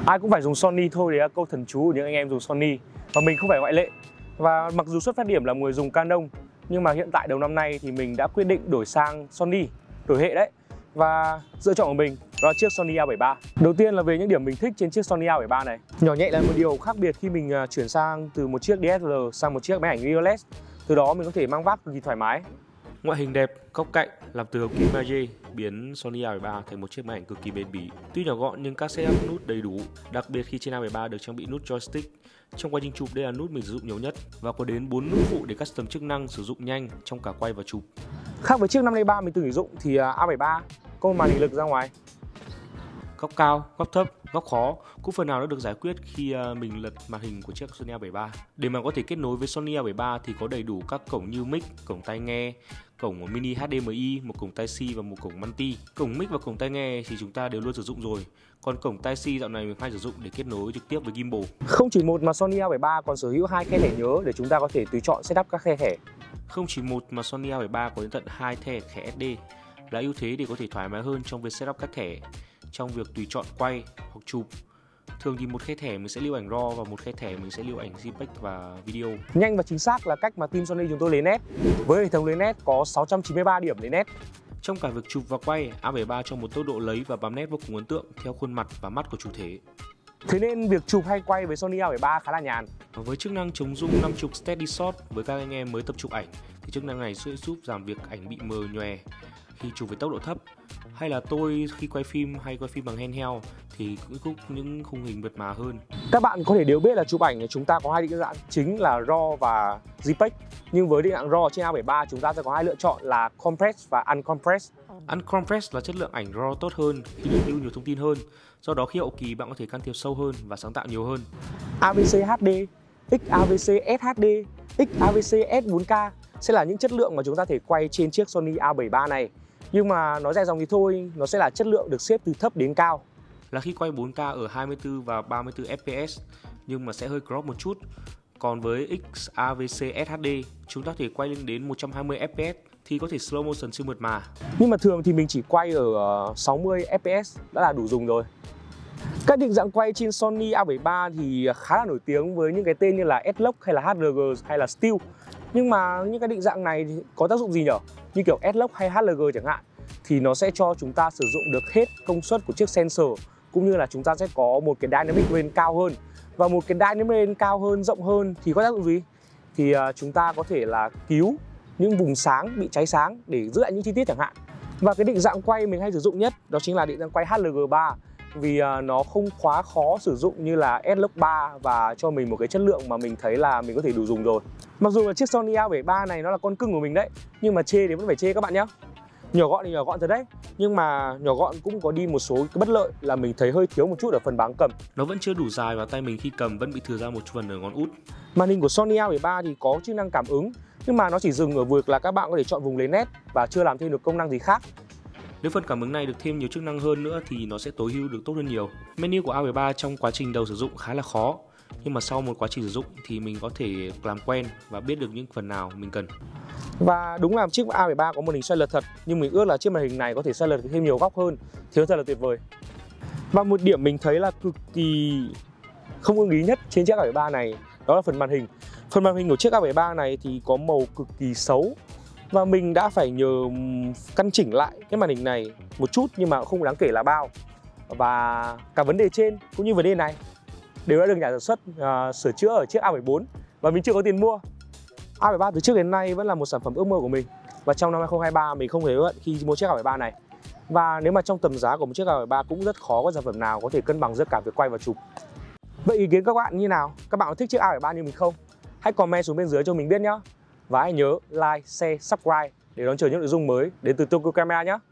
Ai cũng phải dùng Sony thôi, đấy là câu thần chú của những anh em dùng Sony. Và mình không phải ngoại lệ. Và mặc dù xuất phát điểm là người dùng Canon, nhưng mà hiện tại đầu năm nay thì mình đã quyết định đổi sang Sony, đổi hệ đấy. Và lựa chọn của mình đó là chiếc Sony A73. Đầu tiên là về những điểm mình thích trên chiếc Sony A73 này. Nhỏ nhẹ là một điều khác biệt khi mình chuyển sang từ một chiếc DSLR sang một chiếc máy ảnh mirrorless. Từ đó mình có thể mang vác cực kỳ thoải mái. Ngoại hình đẹp, góc cạnh làm từ hợp kim magie biến Sony A73 thành một chiếc máy ảnh cực kỳ bền bỉ. Tuy nhỏ gọn nhưng các setup nút đầy đủ, đặc biệt khi trên A73 được trang bị nút joystick. Trong quá trình chụp đây là nút mình sử dụng nhiều nhất và có đến 4 nút phụ để custom chức năng sử dụng nhanh trong cả quay và chụp. Khác với chiếc 503 mình từng sử dụng thì A73 có một màn hình lực ra ngoài. Góc cao, góc thấp, góc khó cũng phần nào đã được giải quyết khi mình lật màn hình của chiếc Sony A73. Để mà có thể kết nối với Sony A73 thì có đầy đủ các cổng như mic, cổng tai nghe, cổng mini HDMI, một cổng tai C và một cổng multi. Cổng mic và cổng tai nghe thì chúng ta đều luôn sử dụng rồi. Còn cổng tai C dạo này mình hay sử dụng để kết nối trực tiếp với gimbal. Không chỉ một mà Sony A73 còn sở hữu 2 khe thẻ nhớ để chúng ta có thể tùy chọn setup các khe thẻ. Không chỉ một mà Sony A73 có đến tận 2 thẻ SD là ưu thế để có thể thoải mái hơn trong việc setup các thẻ, trong việc tùy chọn quay hoặc chụp. Thường thì một khe thẻ mình sẽ lưu ảnh RAW và một khe thẻ mình sẽ lưu ảnh JPEG và video. Nhanh và chính xác là cách mà team Sony chúng tôi lấy nét. Với hệ thống lấy nét có 693 điểm lấy nét. Trong cả việc chụp và quay, A73 cho một tốc độ lấy và bám nét vô cùng ấn tượng theo khuôn mặt và mắt của chủ thể. Thế nên việc chụp hay quay với Sony A73 khá là nhàn. Với chức năng chống rung 50 Steady Shot với các anh em mới tập chụp ảnh thì chức năng này sẽ giúp giảm việc ảnh bị mờ nhòe khi chụp với tốc độ thấp. Hay là tôi khi quay phim hay quay phim bằng handheld thì cũng những khung hình mượt mà hơn. Các bạn có thể đều biết là chụp ảnh chúng ta có hai định dạng chính là RAW và JPEG. Nhưng với định dạng RAW trên A73 chúng ta sẽ có hai lựa chọn là Compress và Uncompress. Uncompress là chất lượng ảnh RAW tốt hơn khi được lưu nhiều thông tin hơn. Do đó khi hậu kỳ bạn có thể can thiệp sâu hơn và sáng tạo nhiều hơn. AVC HD, XAVC SHD, XAVC S4K sẽ là những chất lượng mà chúng ta thể quay trên chiếc Sony A73 này. Nhưng mà nói dài dòng thì thôi, nó sẽ là chất lượng được xếp từ thấp đến cao. Là khi quay 4K ở 24 và 34 fps nhưng mà sẽ hơi crop một chút. Còn với XAVC SHD, chúng ta thể quay lên đến 120 fps thì có thể slow motion siêu mượt mà. Nhưng mà thường thì mình chỉ quay ở 60 fps đã là đủ dùng rồi. Các định dạng quay trên Sony A73 thì khá là nổi tiếng với những cái tên như là S-Log hay là HLG hay là Still. Nhưng mà những cái định dạng này thì có tác dụng gì nhỉ? Như kiểu S-Log hay HLG chẳng hạn thì nó sẽ cho chúng ta sử dụng được hết công suất của chiếc sensor, cũng như là chúng ta sẽ có một cái dynamic range cao hơn. Và một cái dynamic range cao hơn, rộng hơn thì có tác dụng gì? Thì chúng ta có thể là cứu những vùng sáng bị cháy sáng để giữ lại những chi tiết chẳng hạn. Và cái định dạng quay mình hay sử dụng nhất đó chính là định dạng quay HLG3, vì nó không quá khó sử dụng như là S-Log 3 và cho mình một cái chất lượng mà mình thấy là mình có thể đủ dùng rồi. Mặc dù là chiếc Sony A73 này nó là con cưng của mình đấy, nhưng mà chê thì vẫn phải chê các bạn nhé. Nhỏ gọn thì nhỏ gọn thật đấy, nhưng mà nhỏ gọn cũng có đi một số cái bất lợi là mình thấy hơi thiếu một chút ở phần báng cầm. Nó vẫn chưa đủ dài và tay mình khi cầm vẫn bị thừa ra một phần ở ngón út. Màn hình của Sony A73 thì có chức năng cảm ứng, nhưng mà nó chỉ dừng ở việc là các bạn có thể chọn vùng lấy nét và chưa làm thêm được công năng gì khác. Nếu phần cảm ứng này được thêm nhiều chức năng hơn nữa thì nó sẽ tối ưu được tốt hơn nhiều. Menu của A73 trong quá trình đầu sử dụng khá là khó, nhưng mà sau một quá trình sử dụng thì mình có thể làm quen và biết được những phần nào mình cần. Và đúng là chiếc A73 có màn hình xoay lật thật, nhưng mình ước là chiếc màn hình này có thể xoay lật thêm nhiều góc hơn thì nó thật là tuyệt vời. Và một điểm mình thấy là cực kỳ không ưng ý nhất trên chiếc A73 này đó là phần màn hình. Phần màn hình của chiếc A73 này thì có màu cực kỳ xấu và mình đã phải nhờ căn chỉnh lại cái màn hình này một chút, nhưng mà không đáng kể là bao. Và cả vấn đề trên cũng như vấn đề này đều đã được nhà sản xuất sửa chữa ở chiếc A74 và mình chưa có tiền mua. A73 từ trước đến nay vẫn là một sản phẩm ước mơ của mình, và trong năm 2023 mình không hề hối hận khi mua chiếc A73 này. Và nếu mà trong tầm giá của một chiếc A73 cũng rất khó có sản phẩm nào có thể cân bằng giữa cả việc quay và chụp. Vậy ý kiến các bạn như nào? Các bạn có thích chiếc A73 như mình không? Hãy comment xuống bên dưới cho mình biết nhé. Và hãy nhớ like, share, subscribe để đón chờ những nội dung mới đến từ Tokyo Camera nhé.